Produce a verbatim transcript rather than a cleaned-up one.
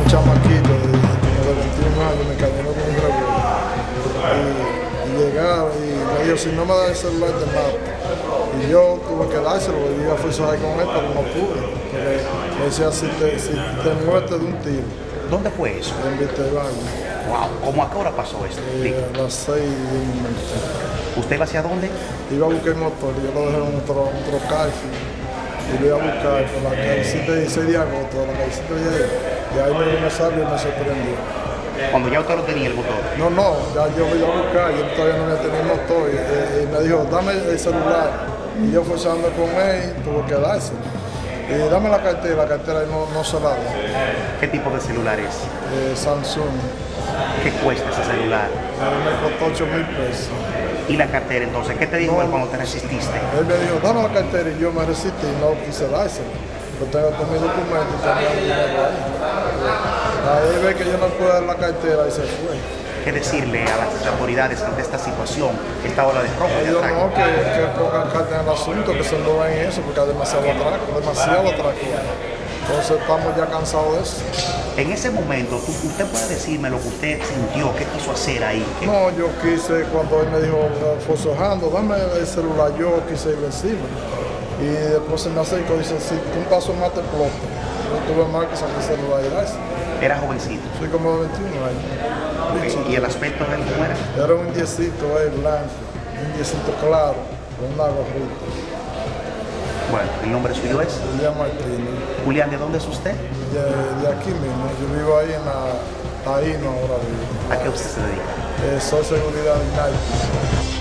chamaquito de, como de veintiún años, me cayeron con un revólver. Y, y llegaron y me dijo, si no me das el celular te mato. Y yo tuve que dárselo, y iba a forzar con él, pero no pude. Porque me decía, si te, si te muertes de un tiro. ¿Dónde fue eso? En Vitevalle. Wow, ¿cómo a qué hora pasó esto? Eh, a las seis de un momento. ¿Usted va hacia dónde? Iba a buscar el motor, yo lo dejé en un, tro, un trocal. Y lo iba a buscar por la callecita de dieciséis de agosto, la callecita de ahí. Y ahí me, me salió y me sorprendió. Cuando ya usted lo tenía el motor. No, no, ya yo lo iba a buscar, yo todavía no había tenido el motor. Y, y, y me dijo, dame el celular. Y yo forzando con él, tuvo que dárselo. Y dame la cartera, la cartera no, no se la da. ¿Qué tipo de celular es? Eh, Samsung. ¿Qué cuesta ese celular? Eh, me costó ocho mil pesos. ¿Y la cartera entonces? ¿Qué te dijo No, él cuando te resististe? Él me dijo, dame la cartera y yo me resistí y no quise dársela. Yo tengo todos mis documentos y tenía el dinero ahí. Ahí ve que yo no pude dar la cartera y se fue. ¿Qué decirle a las autoridades ante esta situación, esta ola de robo? Ellos no, que, que pongan carta en el asunto, que se no en eso, porque hay demasiado atraco, demasiado atraco. Entonces estamos ya cansados de eso. En ese momento, tú, usted puede decirme lo que usted sintió, qué quiso hacer ahí. ¿Qué? No, yo quise, cuando él me dijo, forzando, dame el celular, yo quise ir encima. Y después se me acercó y dice, si un paso más te exploto. Yo tuve más que sacar el celular y darse. Era jovencito. Soy como de veintiún años. Okay. ¿Y el aspecto de él cómo era? Era un diecito eh, blanco, un diecito claro, con una gorrita. Bueno, ¿el nombre suyo es? Julián Martínez. Julián, ¿de dónde es usted? De, de aquí mismo, yo vivo ahí en la, ahí no ahora vivo. ¿A qué usted se dedica? Eh, soy seguridad y Nike.